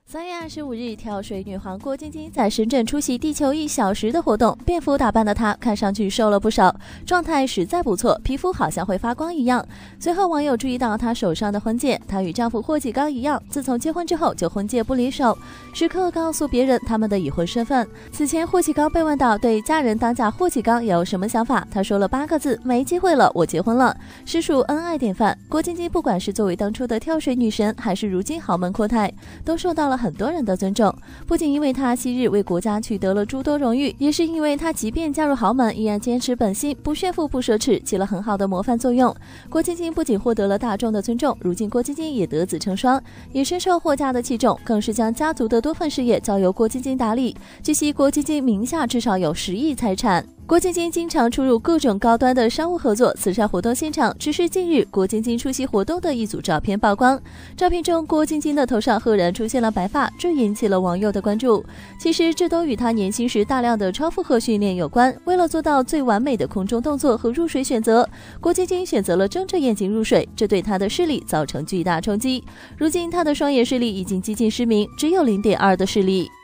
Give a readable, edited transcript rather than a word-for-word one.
3月25日，跳水女皇郭晶晶在深圳出席地球1小时的活动，便服打扮的她看上去瘦了不少，状态实在不错，皮肤好像会发光一样。随后网友注意到她手上的婚戒，她与丈夫霍启刚一样，自从结婚之后就婚戒不离手，时刻告诉别人他们的已婚身份。此前霍启刚被问到对嫁人当嫁霍启刚有什么想法，他说了8个字：没机会了，我结婚了，实属恩爱典范。郭晶晶不管是作为当初的跳水女神，还是如今豪门阔太，都受到了很多人的尊重，不仅因为她昔日为国家取得了诸多荣誉，也是因为她即便嫁入豪门，依然坚持本心，不炫富不奢侈，起了很好的模范作用。郭晶晶不仅获得了大众的尊重，如今郭晶晶也得子成双，也深受霍家的器重，更是将家族的多份事业交由郭晶晶打理。据悉，郭晶晶名下至少有10亿财产。郭晶晶经常出入各种高端的商务合作、慈善活动现场，只是近日郭晶晶出席活动的一组照片曝光。照片中，郭晶晶的头上赫然出现了白发，这引起了网友的关注。其实这都与她年轻时大量的超负荷训练有关。为了做到最完美的空中动作和入水选择，郭晶晶选择了睁着眼睛入水，这对她的视力造成巨大冲击。如今她的双眼视力已经接近失明，只有0.2的视力。